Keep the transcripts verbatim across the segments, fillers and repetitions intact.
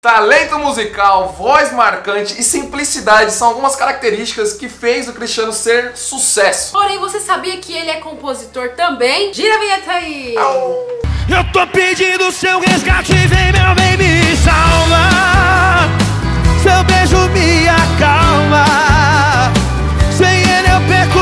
Talento musical, voz marcante e simplicidade são algumas características que fez o Cristiano ser sucesso. Porém, você sabia que ele é compositor também? Gira a vinheta aí! Au. Eu tô pedindo seu resgate, vem meu bem me salva. Seu beijo me acalma. Sem ele eu perco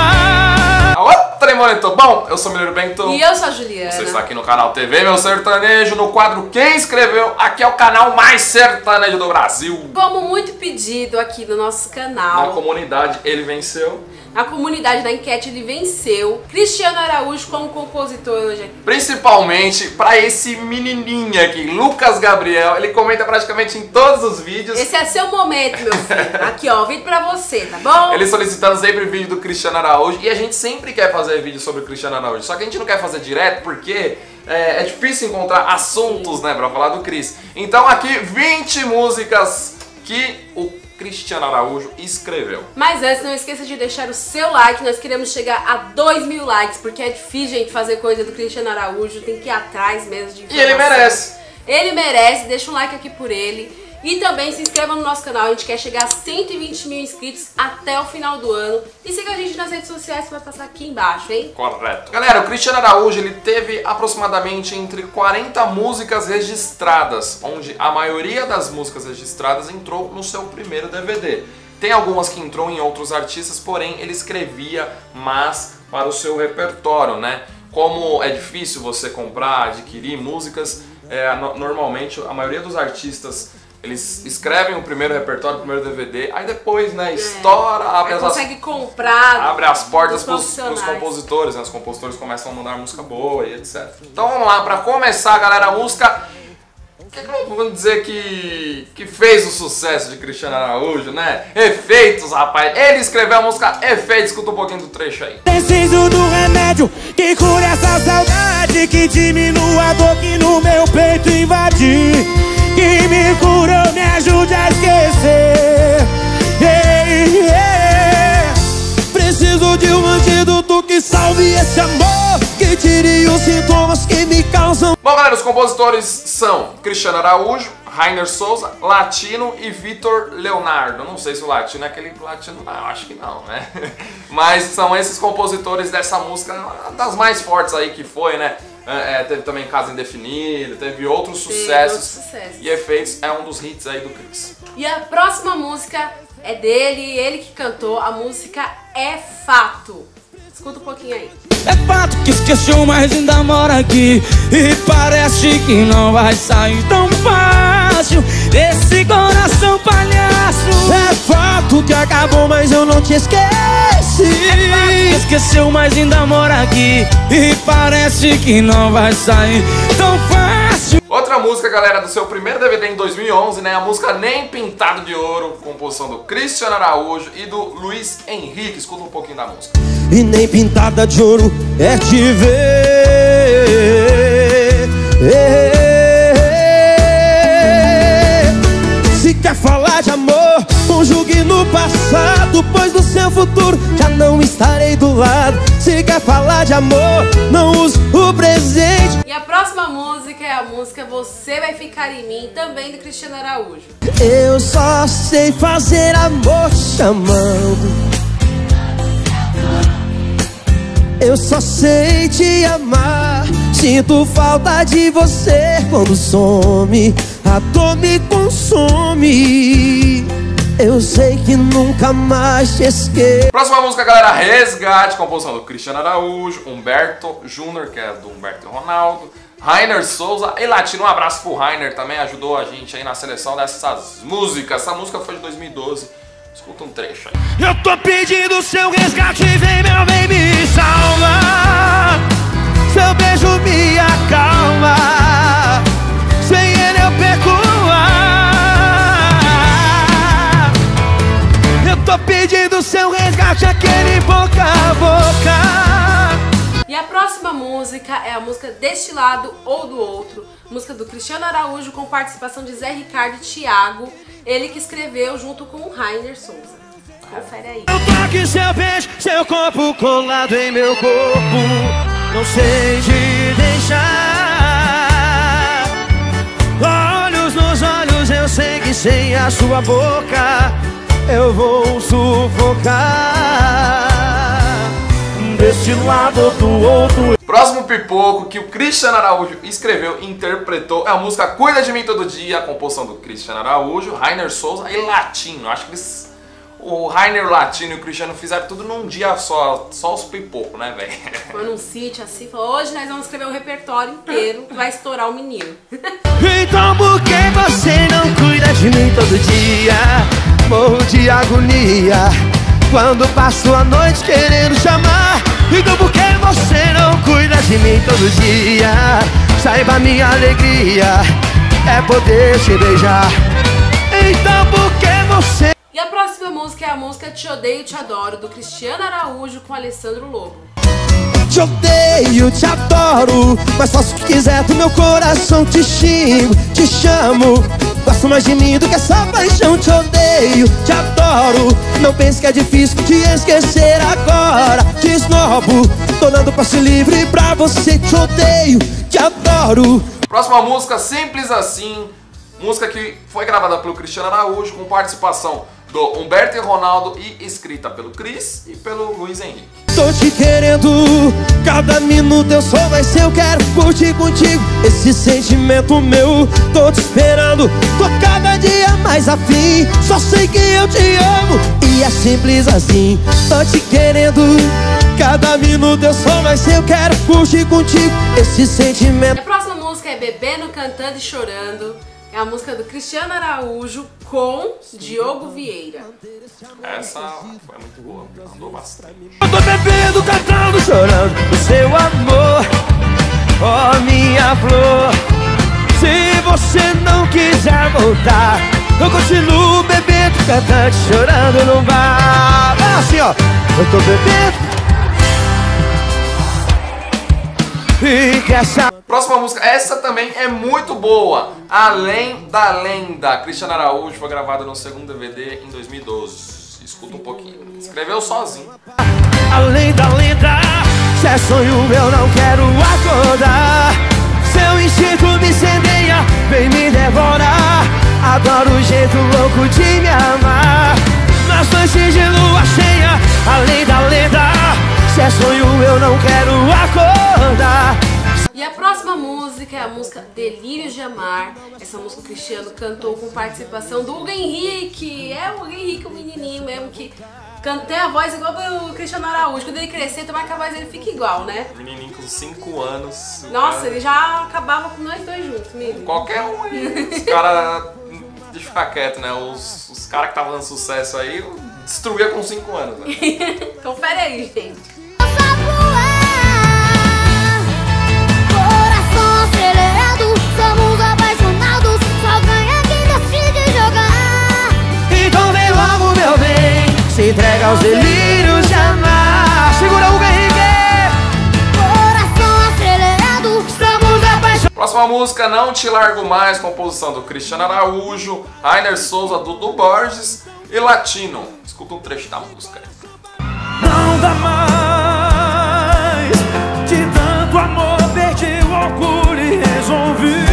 a... Alô, Tremolento, bom? Eu sou o Mineiro Bento. E eu sou a Juliana. Você está aqui no canal T V Meu Sertanejo, no quadro Quem Escreveu. Aqui é o canal mais sertanejo do Brasil. Como muito pedido aqui no nosso canal. Na comunidade, ele venceu. Na comunidade da enquete ele venceu Cristiano Araújo como compositor hoje aqui. Principalmente pra esse menininho aqui, Lucas Gabriel. Ele comenta praticamente em todos os vídeos. Esse é seu momento, meu filho. Aqui, ó, vídeo pra você, tá bom? Ele solicitando sempre vídeo do Cristiano Araújo. E a gente sempre quer fazer vídeo sobre o Cristiano Araújo. Só que a gente não quer fazer direto porque é, é difícil encontrar assuntos, né, pra falar do Cris. Então aqui, vinte músicas que o Cristiano Araújo escreveu. Mas antes, não esqueça de deixar o seu like. Nós queremos chegar a dois mil likes, porque é difícil, gente, fazer coisa do Cristiano Araújo. Tem que ir atrás mesmo de informação. E ele merece. Ele merece. Deixa um like aqui por ele. E também se inscreva no nosso canal. A gente quer chegar a cento e vinte mil inscritos até o final do ano. E siga a gente nas redes sociais, que vai passar aqui embaixo, hein? Correto. Galera, o Cristiano Araújo, ele teve aproximadamente entre quarenta músicas registradas, onde a maioria das músicas registradas entrou no seu primeiro D V D. Tem algumas que entrou em outros artistas, porém ele escrevia mais para o seu repertório, né? Como é difícil você comprar, adquirir músicas, é, no, normalmente a maioria dos artistas eles escrevem o primeiro repertório, o primeiro D V D, aí depois, né, estoura, é, abre, as, consegue comprar, abre as portas para os profissionais. compositores, né? Os compositores começam a mandar música boa e etcétera. Então vamos lá, para começar, galera, a música que vamos dizer que, que fez o sucesso de Cristiano Araújo, né? Efeitos, rapaz. Ele escreveu a música Efeitos, escuta um pouquinho do trecho aí. Preciso do remédio que cure essa saudade, que diminua a dor que no meu peito invade, que me cura, me ajude a esquecer. Hey, hey. Preciso de um antídoto que salve esse amor, que tire os sintomas que me causam. Bom, galera, os compositores são Cristiano Araújo, Rainer Souza, Latino e Vitor Leonardo. Não sei se o Latino é aquele Latino, não, acho que não, né? Mas são esses compositores dessa música, das mais fortes aí que foi, né? É, teve também Casa Indefinida, teve outros sucessos, outros sucessos. E Efeitos é um dos hits aí do Cris. E a próxima música é dele, ele que cantou, a música É Fato. Escuta um pouquinho aí. É fato que esqueceu, mas ainda mora aqui, e parece que não vai sair tão fácil desse coração palhaço. É fato que acabou, mas eu não te esqueci. É fato que esqueceu, mas ainda mora aqui, e parece que não vai sair tão fácil. Outra música, galera, do seu primeiro D V D em dois mil e onze, né? A música Nem Pintado de Ouro, composição do Cristiano Araújo e do Luiz Henrique. Escuta um pouquinho da música. E nem pintada de ouro é te ver. Se quer falar de amor, conjugue no passado, pois no seu futuro já não estarei do lado. Se quer falar de amor, não use o presente. E a próxima música é a música Você Vai Ficar em Mim, também do Cristiano Araújo. Eu só sei fazer amor chamando, eu só sei te amar. Sinto falta de você quando some, a dor me consome. Eu sei que nunca mais te esqueço. Próxima música, galera, Resgate, composição do Cristiano Araújo, Humberto Júnior, que é do Humberto e Ronaldo, Rainer Souza e Latino. Um abraço pro Rainer, também ajudou a gente aí na seleção dessas músicas. Essa música foi de dois mil e doze. Escuta um trecho aí. Eu tô pedindo seu resgate, vem meu bem me salva. Seu beijo me acalma. Sem ele eu perco a... Eu tô pedindo seu resgate, aquele boca a boca. E a próxima música é a música Deste Lado ou do Outro, música do Cristiano Araújo com participação de Zé Ricardo e Thiago, ele que escreveu junto com o Rainer Souza. Confere aí. Eu toque seu beijo, seu corpo colado em meu corpo, não sei te deixar. Olhos nos olhos eu sei que sem a sua boca eu vou sufocar. Deste lado ou do outro. Próximo pipoco que o Cristiano Araújo escreveu e interpretou é a música Cuida de Mim Todo Dia, a composição do Cristiano Araújo, Rainer Souza e Latino. Acho que eles, o Rainer, Latino e o Cristiano fizeram tudo num dia só, só os pipocos, né, velho? Foi num sítio assim, falou, hoje nós vamos escrever o repertório inteiro, vai estourar o menino. Então por que você não cuida de mim todo dia? Morro de agonia quando passo a noite querendo chamar. Então por que você não cuida de mim todo dia? Saiba, minha alegria é poder te beijar. Então por que você... E a próxima música é a música Te Odeio, Te Adoro, do Cristiano Araújo com Alessandro Lobo. Te odeio, te adoro, mas faço o que quiser do meu coração. Te xingo, te chamo, gosto mais de mim do que essa paixão. Te odeio, te adoro, não pense que é difícil te esquecer agora. Te esnobo, tô dando passe livre pra você. Te odeio, te adoro. Próxima música, Simples Assim, música que foi gravada pelo Cristiano Araújo com participação do Humberto e Ronaldo e escrita pelo Cris e pelo Luiz Henrique. Tô te querendo, cada minuto eu só vai ser, eu quero curtir contigo esse sentimento meu. Tô te esperando, tô cada dia mais afim, só sei que eu te amo e é simples assim. Tô te querendo, cada minuto eu só vai ser, eu quero curtir contigo esse sentimento. A próxima música é Bebendo, Cantando e Chorando. É a música do Cristiano Araújo com Diogo Vieira. Essa foi muito boa, andou bastante. Eu tô bebendo, cantando, chorando o seu amor, oh minha flor. Se você não quiser voltar, eu continuo bebendo, cantando, chorando, não vai. É assim, ó, eu tô bebendo. E que essa... Próxima música, essa também é muito boa, Além da Lenda. Cristiano Araújo, foi gravada no segundo D V D em dois mil e doze. Escuta um pouquinho. Escreveu sozinho. Além da lenda, se é sonho eu não quero acordar. Seu instinto me incendeia, vem me devorar. Adoro o jeito louco de me amar. Nas noites de lua cheia, além da lenda, se é sonho eu não quero acordar. E a próxima música é a música Delírios de Amar. Essa música o Cristiano cantou com participação do Hugo Henrique. É o Hugo Henrique, o menininho mesmo que tem a voz igual do Cristiano Araújo. Quando ele crescer, tomara que a voz dele fique igual, né? Menininho com cinco anos. Nossa, cara... ele já acabava com nós dois juntos, menino. Qualquer um aí. Os caras... Deixa eu ficar quieto, né? Os, os caras que estavam dando sucesso aí, destruía com cinco anos, né? Confere aí, gente. Somos apaixonados, só ganha quem decide jogar. Então vem logo, meu bem, se entrega aos delírios de amar. Segura o Henrique. Coração acelerado, estamos apaixonados. Próxima música, Não Te Largo Mais, composição do Cristiano Araújo, Rainer Souza, Dudu Borges e Latino. Escuta um trecho da música. Não dá mais, de tanto amor perdi o orgulho e resolvi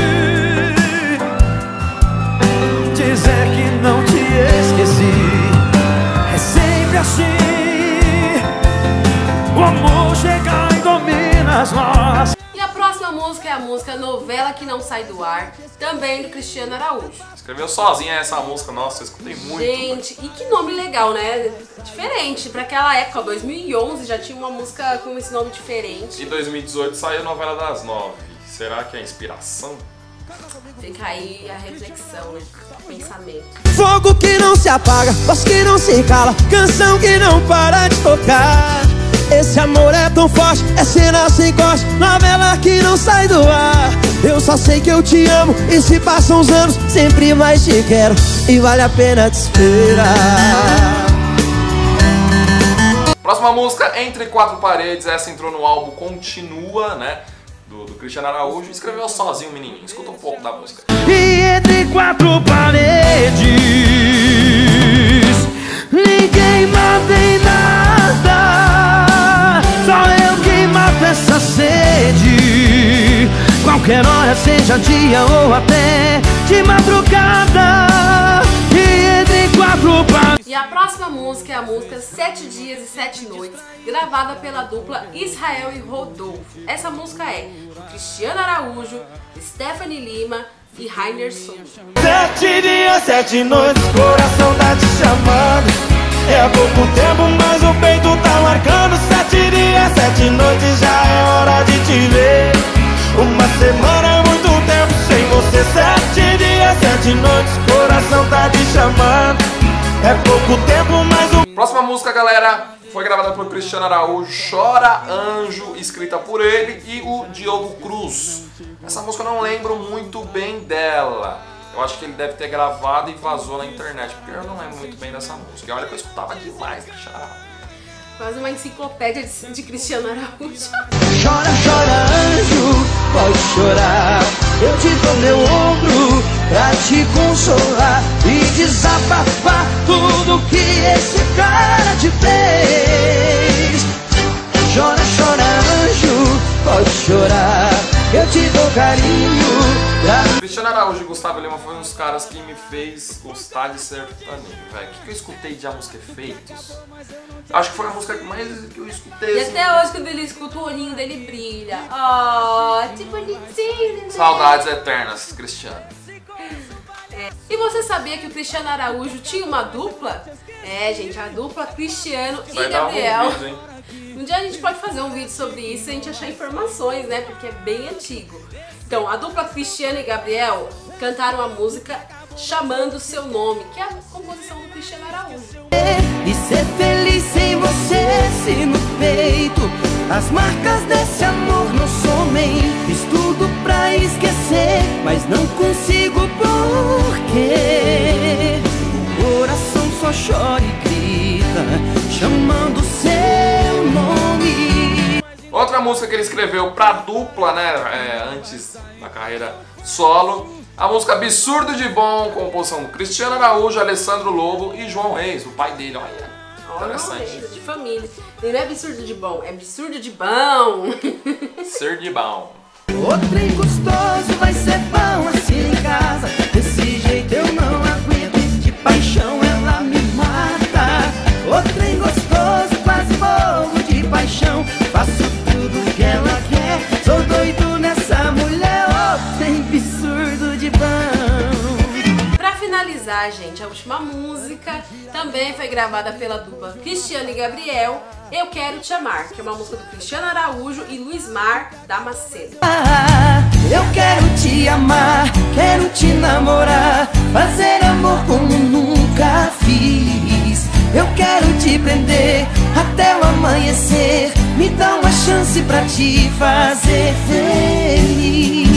dizer que não te esqueci. É sempre assim, o amor chega e domina as nós. E a próxima música é a música Novela Que Não Sai do Ar, também do Cristiano Araújo. Escreveu sozinha essa música, nossa, eu escutei muito. Gente, e que nome legal, né? Diferente, pra aquela época, dois mil e onze, já tinha uma música com esse nome diferente. Em dois mil e dezoito saiu a Novela das Nove. Será que é inspiração? Fica aí a reflexão, né? O pensamento. Fogo que não se apaga, voz que não se cala, canção que não para de tocar. Esse amor é tão forte, é cena sem corte, novela que não sai do ar. Eu só sei que eu te amo e se passam os anos, sempre mais te quero e vale a pena te esperar. Próxima música, Entre Quatro Paredes. Essa entrou no álbum Continua, né? Do, do Cristiano Araújo. Escreveu sozinho o menininho. Escuta um pouco da música. E entre quatro paredes, ninguém mata em nada, só eu que mato essa sede. Qualquer hora, seja dia ou até de madrugada. a próxima música é a música Sete Dias e Sete Noites, gravada pela dupla Israel e Rodolfo. Essa música é do Cristiano Araújo, Stephanie Lima e Rainer Souza. Sete dias, sete noites, coração tá te chamando. É pouco tempo, mas o peito tá marcando. Sete dias, sete noites, já é hora de te ver. Uma semana é muito tempo sem você. Sete dias, sete noites, coração tá te chamando. É pouco tempo, mas o... Próxima música, galera, foi gravada por Cristiano Araújo, Chora Anjo, escrita por ele e o Diogo Cruz. Essa música eu não lembro muito bem dela. Eu acho que ele deve ter gravado e vazou na internet, porque eu não lembro muito bem dessa música. Olha que eu escutava demais Cristiano Araújo. Quase uma enciclopédia de, de Cristiano Araújo. Chora, chora, anjo, pode chorar. Eu te dou meu ombro pra te consolar e desabafar tudo que esse cara te fez. Chora, chora, anjo, pode chorar. Eu te dou carinho pra... Cristiano Araújo e Gustavo Lima foi uns caras que me fez gostar de sertanejo, velho. O que, que eu escutei de A Música Efeitos? Acho que foi a música que mais que eu escutei. E assim, até hoje, quando ele escuta, o olhinho dele brilha. Oh, que bonitinho, né? Saudades eternas, Cristiano. É. E você sabia que o Cristiano Araújo tinha uma dupla? É, gente, a dupla Cristiano Vai e dar Gabriel. um vídeo, hein? Um dia a gente pode fazer um vídeo sobre isso se a gente achar informações, né? Porque é bem antigo. Então, a dupla Cristiano e Gabriel cantaram a música Chamando Seu Nome, que é a composição do Cristiano Araújo. E ser feliz sem você, se no peito as marcas desse amor não somem. Fiz tudo pra esquecer, mas não consigo porque o coração só chora e grita, chamando seu nome. Outra música que ele escreveu pra dupla, né, é, antes da carreira solo, a música Absurdo de Bom, composição do Cristiano Araújo, Alessandro Lobo e João Reis, o pai dele, olha. Olha, Interessante. de família. E não é absurdo de bom, é absurdo de bom. Ser de bom. O trem gostoso vai ser bom assim em casa. Desse jeito eu não aguento, de paixão ela me mata. O trem gostoso, quase morro de paixão. Faço tudo que ela quer, sou doido nessa mulher. O trem absurdo de bom. Pra finalizar, gente, a última música também foi gravada pela dupla Cristiano e Gabriel, Eu Quero Te Amar, que é uma música do Cristiano Araújo e Luiz Mar Damasceno. Ah, eu quero te amar, quero te namorar, fazer amor como nunca fiz. Eu quero te prender até o amanhecer, me dá uma chance pra te fazer feliz.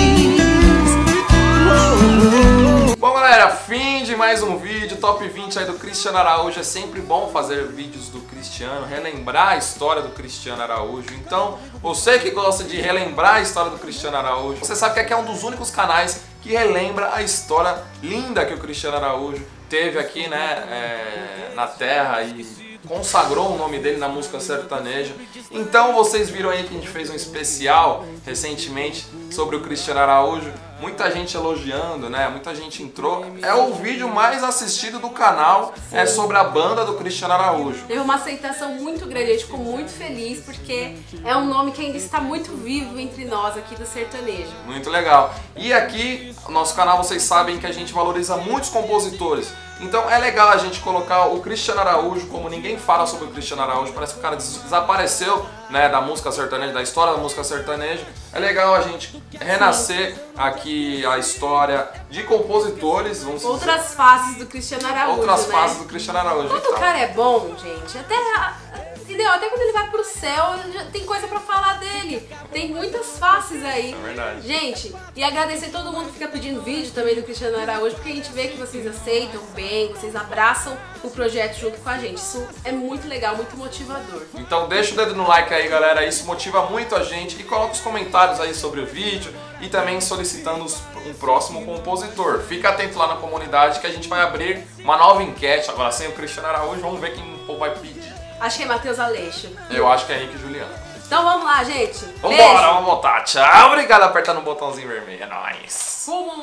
Oh, oh. Bom, galera, fim de mais um vídeo, top vinte aí do Cristiano Araújo. É sempre bom fazer vídeos do Cristiano, relembrar a história do Cristiano Araújo. Então, você que gosta de relembrar a história do Cristiano Araújo, você sabe que aqui é um dos únicos canais que relembra a história linda que o Cristiano Araújo teve aqui, né, é, na terra e consagrou o nome dele na música sertaneja. Então vocês viram aí que a gente fez um especial recentemente sobre o Cristiano Araújo. Muita gente elogiando, né? Muita gente entrou. É o vídeo mais assistido do canal, sim, é sobre a banda do Cristiano Araújo. Teve uma aceitação muito grande, a gente ficou muito feliz porque é um nome que ainda está muito vivo entre nós aqui do sertanejo. Muito legal. E aqui, no nosso canal, vocês sabem que a gente valoriza muitos compositores. Então é legal a gente colocar o Cristiano Araújo, como ninguém fala sobre o Cristiano Araújo, parece que o cara desapareceu, né, da música sertaneja, da história da música sertaneja. É legal a gente renascer aqui a história de compositores, vamos outras dizer, faces do Cristiano Araújo, outras né? faces do Cristiano Araújo. Quando então. o cara é bom, gente, até, entendeu? Até quando ele vai pro céu, já tem coisa pra falar dele. Tem muitas faces aí. É verdade. Gente, e agradecer todo mundo que fica pedindo vídeo também do Cristiano Araújo, porque a gente vê que vocês aceitam bem, vocês abraçam o projeto junto com a gente. Isso é muito legal, muito motivador. Então deixa o dedo no like aí, galera, isso motiva muito a gente, e coloca os comentários aí sobre o vídeo e também solicitando um próximo compositor. Fica atento lá na comunidade que a gente vai abrir uma nova enquete, agora sem o Cristiano Araújo, vamos ver quem o povo vai pedir. Acho que é Matheus Aleixo. Eu acho que é Henrique e Juliano. Então vamos lá, gente. Vambora, vamos voltar. Tchau, obrigado por apertar no botãozinho vermelho, é nóis. Fumo.